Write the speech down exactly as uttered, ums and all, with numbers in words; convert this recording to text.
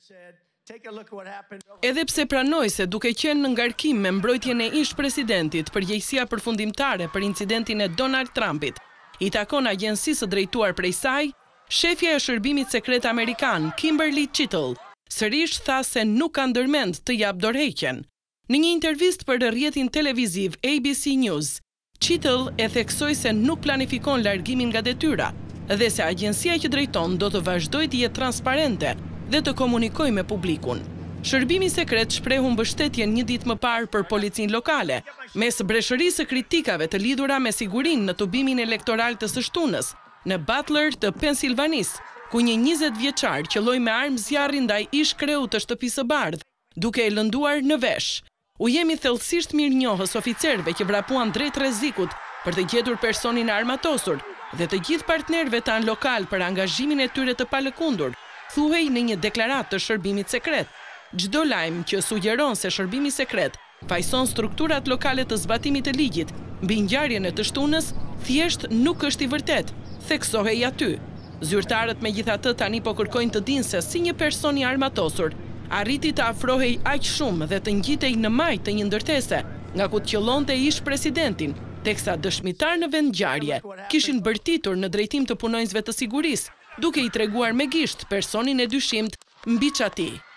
Edhe pse pranoi se duke qenë në ngarkim me mbrojtjen e ish presidentit, përgjegjësia përfundimtare për incidentin e Donald Trumpit i takon agjencisë së drejtuar prej saj, shefja e shërbimit sekret amerikan, Kimberly Chittle, sërish tha se nuk ka ndërmend të jap dorëheqjen. Në një intervistë për rrjetin televiziv A B C News, Chittle e theksoi se nuk planifikon largimin nga detyra dhe se agjencia që drejton do të vazhdojë të jetë transparente dhe të komunikojë me publikun. Shërbimi sekret shprehu mbështetjen një ditë më parë për policinë lokale, mes breshërisë së kritikave të lidhura me sigurinë në tubimin elektoral të së shtunës në Butler të Pensilvanisë, ku një njëzet vjeçar qelloi me armë zjarri ndaj ish kreut të shtëpisë së bardhë, duke e lënduar në vesh. U jemi thellësisht mirënjohës oficerëve që vrapuan drejt rrezikut për të gjetur personin e armatosur dhe të gjithë partnerëve tanë lokal për angazhimin e tyre të palëkundur, thuhej në një deklaratë të shërbimit sekret. Çdo lajm që sugjeron se shërbimi sekret fajson strukturat lokale të zbatimit të ligjit mbi ngjarjen e të shtunës, thjesht nuk është i vërtet, theksohej aty. Zyrtarët megjithatë tani po kërkojnë të dinë se si një person i armatosur arriti të afrohej aq shumë dhe të ngjitej në majt të një ndërtese, nga ku të qëllonte ish presidentin, teksa dëshmitar në vendngjarje kishin bërtitur në drejtim të punonjësve të sigurisë, duke i treguar me gisht personin e dyshimt mbi çati.